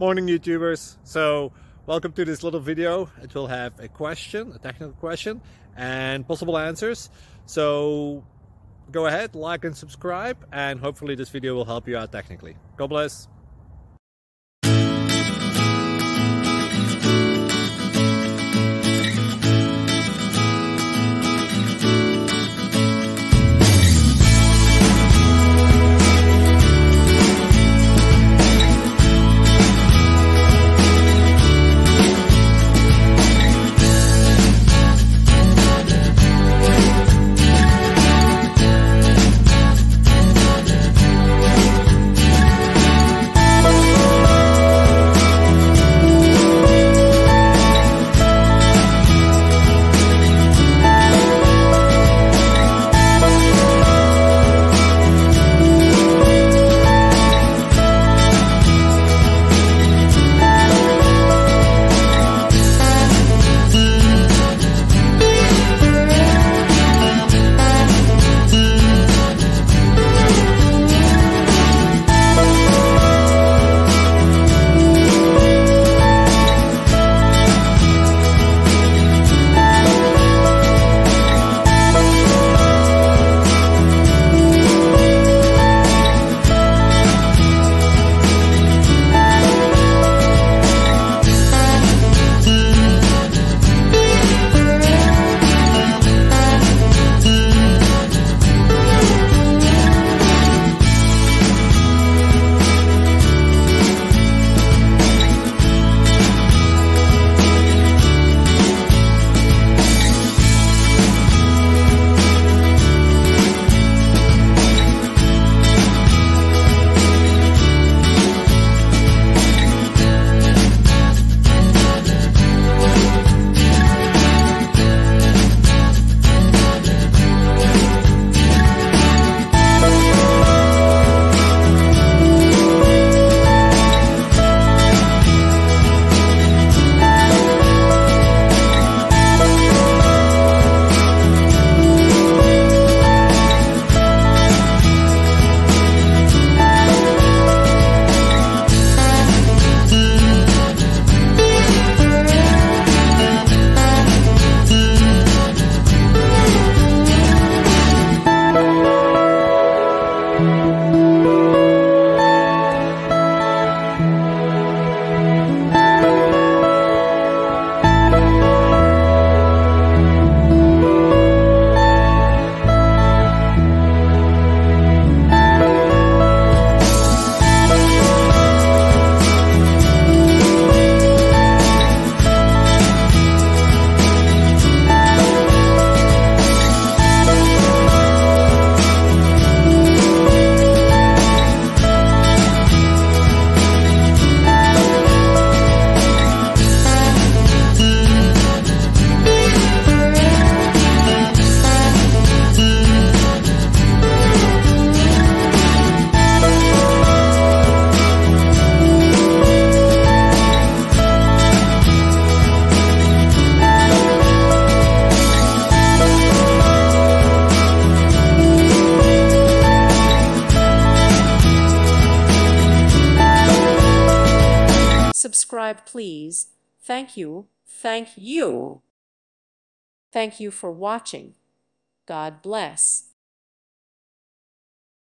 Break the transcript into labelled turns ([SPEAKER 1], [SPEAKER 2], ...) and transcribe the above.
[SPEAKER 1] Morning YouTubers. So welcome to this little video. It will have a question, a technical question, and possible answers. So go ahead, like and subscribe, and hopefully this video will help you out technically. God bless.
[SPEAKER 2] Subscribe, please. Thank you. Thank you. Thank you for watching. God bless.